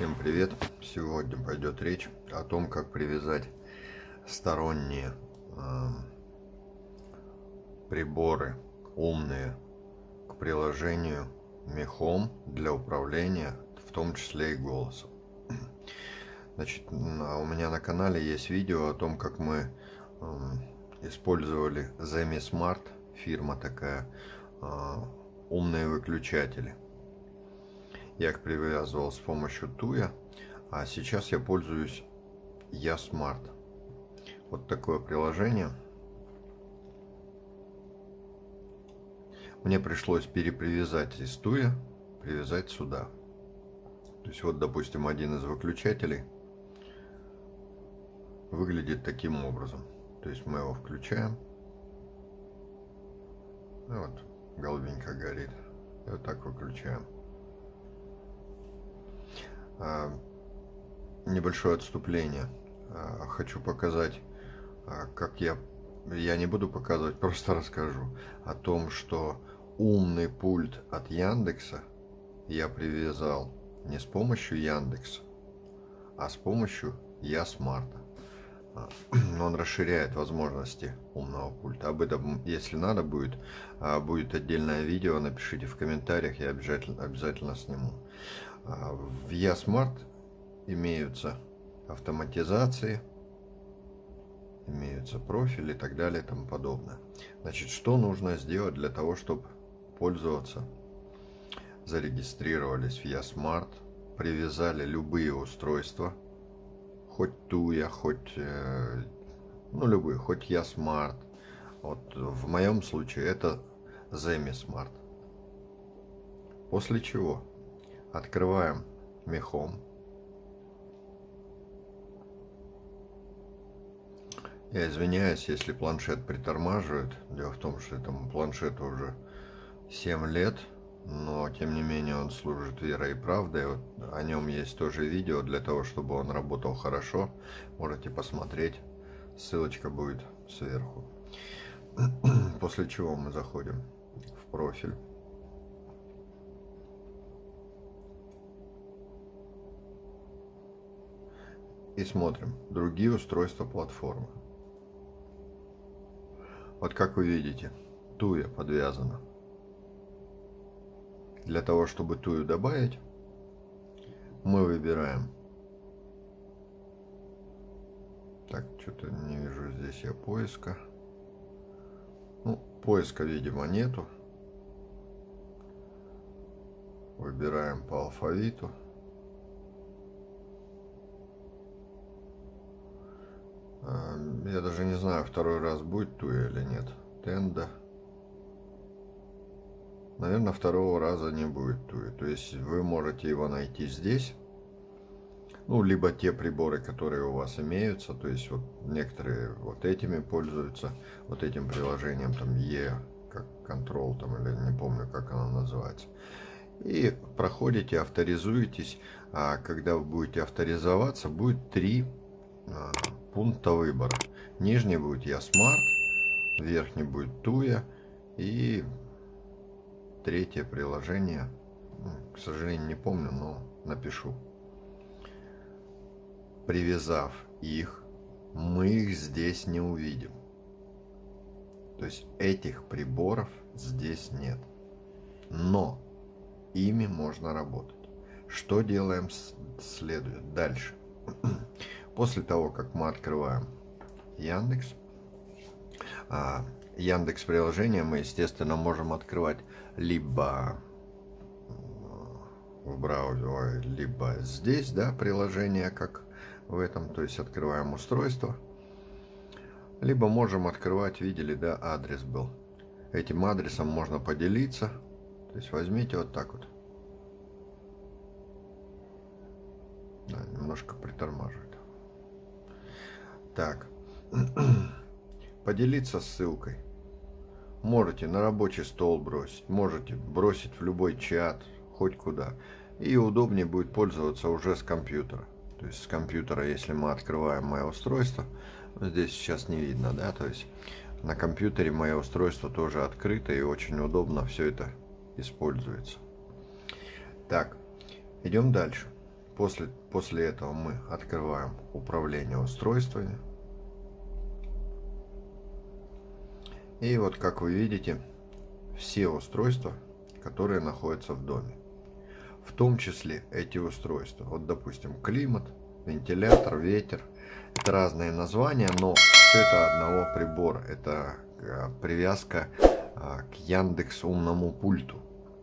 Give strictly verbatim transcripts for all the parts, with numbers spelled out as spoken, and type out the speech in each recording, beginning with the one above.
Всем привет! Сегодня пойдет речь о том, как привязать сторонние э, приборы умные к приложению Mehome для управления, в том числе и голосом. Значит, у меня на канале есть видео о том, как мы э, использовали ZemiSmart, фирма такая, э, умные выключатели. Я их привязывал с помощью Туя, а сейчас я пользуюсь YaSmart. Вот такое приложение. Мне пришлось перепривязать из Туя, привязать сюда. То есть вот, допустим, один из выключателей выглядит таким образом. То есть мы его включаем. И вот голубенько горит. И вот так выключаем. Небольшое отступление. Хочу показать, как я... Я не буду показывать, просто расскажу о том, что умный пульт от Яндекса я привязал не с помощью Яндекса, а с помощью YaSmart. Он расширяет возможности умного пульта. Об этом, если надо будет, будет отдельное видео, напишите в комментариях, я обязательно, обязательно сниму. В YaSmart имеются автоматизации, имеются профили и так далее и тому подобное. Значит, что нужно сделать для того, чтобы пользоваться? Зарегистрировались в YaSmart, привязали любые устройства, хоть Tuya, хоть, ну, любые, хоть YaSmart. Вот в моем случае это ZemiSmart. После чего открываем Mehome. Я извиняюсь, если планшет притормаживает. Дело в том, что этому планшету уже семь лет, но тем не менее он служит верой и правдой. Вот о нем есть тоже видео для того, чтобы он работал хорошо. Можете посмотреть. Ссылочка будет сверху. После чего мы заходим в профиль. И смотрим другие устройства платформы. Вот как вы видите, Туя подвязана. Для того, чтобы Тую добавить, мы выбираем. Так, что-то не вижу здесь я поиска. Ну, поиска, видимо, нету. Выбираем по алфавиту. Я даже не знаю, второй раз будет Туя или нет. Тенда. Наверное, второго раза не будет Туя. То есть вы можете его найти здесь. Ну, либо те приборы, которые у вас имеются. То есть вот некоторые вот этими пользуются. Вот этим приложением, там E, как Control, там, или не помню, как оно называется. И проходите, авторизуетесь. А когда вы будете авторизоваться, будет три пункта выбора. Нижний будет YaSmart, верхний будет Tuya и третье приложение, к сожалению, не помню, но напишу. Привязав их, мы их здесь не увидим. То есть этих приборов здесь нет. Но ими можно работать. Что делаем следует дальше? После того, как мы открываем Яндекс, Яндекс приложение мы, естественно, можем открывать либо в браузере, либо здесь, да, приложение, как в этом, то есть открываем устройство, либо можем открывать, видели, да, адрес был. Этим адресом можно поделиться, то есть возьмите вот так вот. Да, немножко притормаживает. Так, поделиться ссылкой. Можете на рабочий стол бросить, можете бросить в любой чат, хоть куда. И удобнее будет пользоваться уже с компьютера. То есть с компьютера, если мы открываем мое устройство, здесь сейчас не видно, да, то есть на компьютере мое устройство тоже открыто и очень удобно все это используется. Так, идем дальше. После, после этого мы открываем управление устройствами. И вот как вы видите, все устройства, которые находятся в доме. В том числе эти устройства. Вот, допустим, климат, вентилятор, ветер. Это разные названия, но все это одного прибора. Это привязка к Яндекс умному пульту.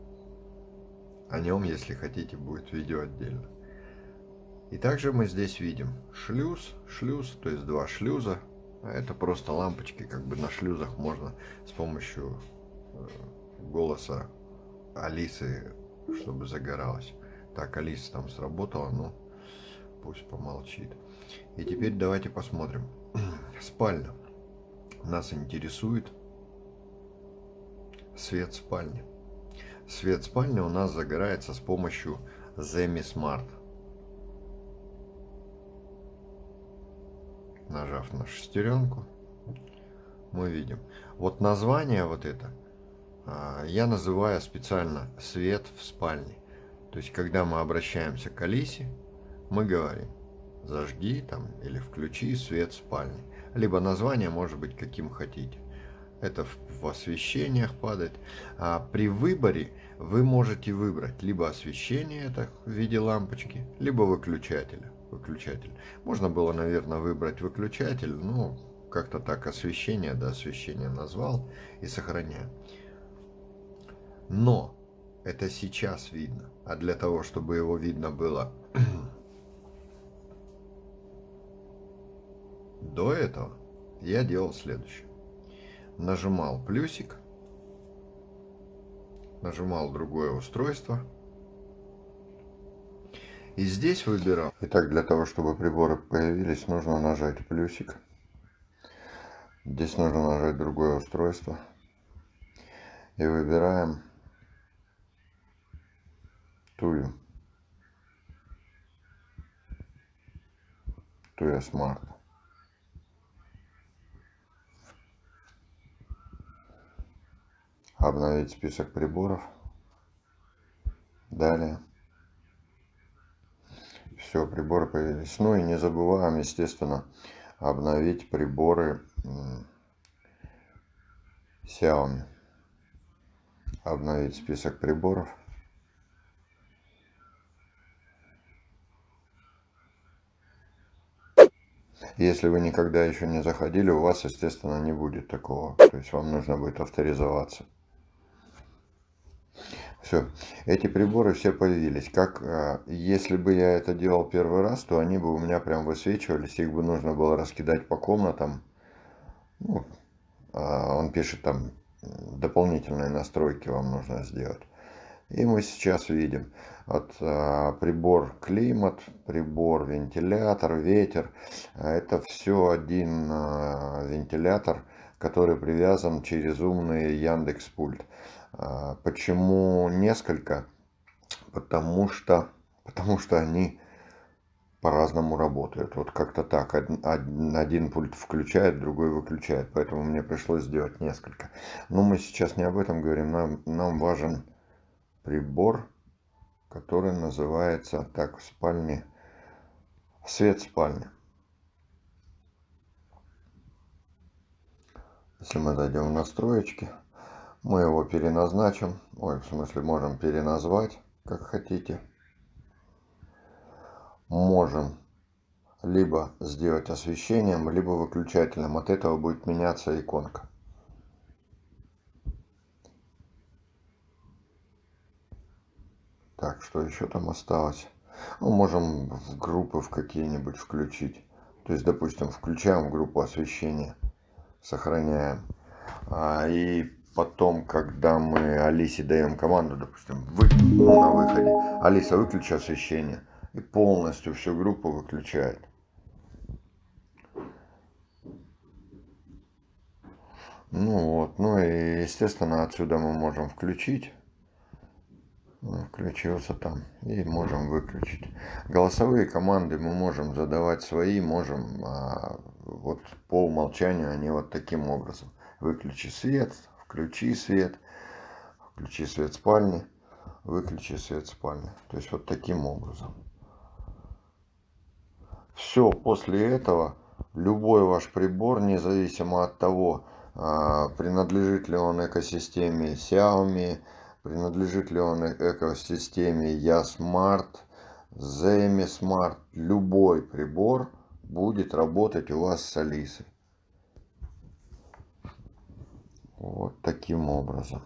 О нем, если хотите, будет видео отдельно. И также мы здесь видим шлюз, шлюз, то есть два шлюза. Это просто лампочки, как бы на шлюзах можно с помощью голоса Алисы, чтобы загоралось. Так, Алиса там сработала, но пусть помолчит. И теперь давайте посмотрим. Спальня. Нас интересует свет спальни. Свет спальни у нас загорается с помощью Zemi Smart. Нажав на шестеренку, мы видим. Вот название вот это я называю специально свет в спальне. То есть, когда мы обращаемся к Алисе, мы говорим: зажги там или включи свет в спальне. Либо название может быть каким хотите. Это в освещениях падает. А при выборе вы можете выбрать либо освещение, это в виде лампочки, либо выключателя. Выключатель. Можно было, наверное, выбрать выключатель, но как-то так освещение, да, освещение назвал и сохраняю. Но это сейчас видно, а для того, чтобы его видно было до этого, я делал следующее. Нажимал плюсик, нажимал другое устройство. И здесь выбирал. Итак, для того, чтобы приборы появились, нужно нажать плюсик. Здесь нужно нажать другое устройство. И выбираем Тую. Туя Smart. Обновить список приборов. Далее. Все, приборы появились. Ну и не забываем, естественно, обновить приборы Xiaomi. Обновить список приборов. Если вы никогда еще не заходили, у вас, естественно, не будет такого. То есть вам нужно будет авторизоваться. Все, эти приборы все появились. Как если бы я это делал первый раз, то они бы у меня прям высвечивались, их бы нужно было раскидать по комнатам. Ну, он пишет там дополнительные настройки вам нужно сделать. И мы сейчас видим от прибор климат, прибор вентилятор, ветер. Это все один вентилятор, который привязан через умный Яндекс пульт. Почему несколько? Потому что, потому что они по-разному работают. Вот как-то так. Один пульт включает, другой выключает. Поэтому мне пришлось сделать несколько. Но мы сейчас не об этом говорим. Нам, нам важен прибор, который называется так в спальне. Свет спальни. Если мы зайдем в настроечки, мы его переназначим. Ой, в смысле, можем переназвать, как хотите. Можем либо сделать освещением, либо выключателем. От этого будет меняться иконка. Так, что еще там осталось? Ну, можем в группы в какие-нибудь включить. То есть, допустим, включаем группу освещения, сохраняем. А, и потом, когда мы Алисе даем команду, допустим, вы, ну, на выходе, Алиса, выключи освещение. И полностью всю группу выключает. Ну вот, ну и естественно отсюда мы можем включить. Включился там и можем выключить. Голосовые команды мы можем задавать свои, можем а, вот по умолчанию они вот таким образом: выключи свет, включи свет, включи свет спальни, выключи свет спальни. То есть вот таким образом. Все, после этого любой ваш прибор, независимо от того, а, принадлежит ли он экосистеме Xiaomi, принадлежит ли он э- экосистеме Ясмарт, Zemi Smart, любой прибор будет работать у вас с Алисой. Вот таким образом.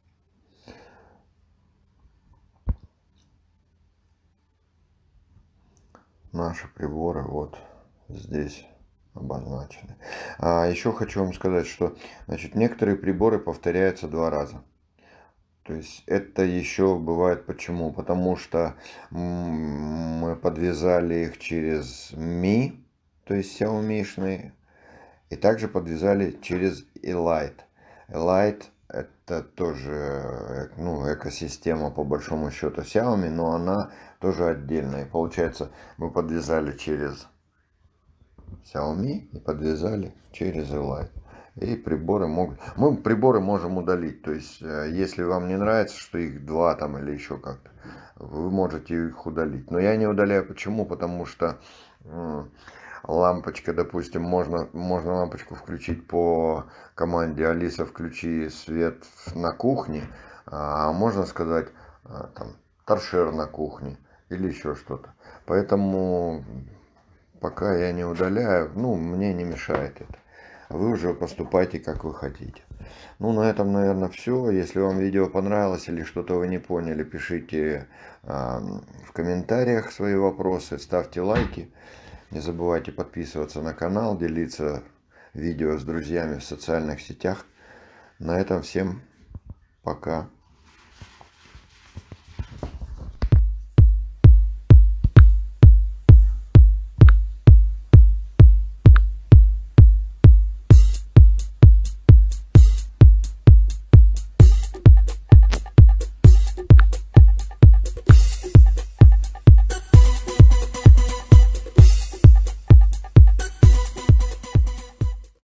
Наши приборы вот здесь обозначены. А еще хочу вам сказать, что значит, некоторые приборы повторяются два раза. То есть это еще бывает почему? Потому что мы подвязали их через Mi, то есть Xiaomi-шные, и также подвязали через Elite. Elite это тоже ну, экосистема по большому счету Xiaomi, но она тоже отдельная. И получается, мы подвязали через Xiaomi и подвязали через Elite. И приборы могут... Мы приборы можем удалить. То есть, если вам не нравится, что их два там или еще как-то, вы можете их удалить. Но я не удаляю. Почему? Потому что лампочка, допустим, можно, можно лампочку включить по команде Алиса, включи свет на кухне. А можно сказать, там, торшер на кухне или еще что-то. Поэтому пока я не удаляю, ну, мне не мешает это. Вы уже поступайте, как вы хотите. Ну, на этом, наверное, все. Если вам видео понравилось или что-то вы не поняли, пишите э, в комментариях свои вопросы, ставьте лайки. Не забывайте подписываться на канал, делиться видео с друзьями в социальных сетях. На этом всем пока.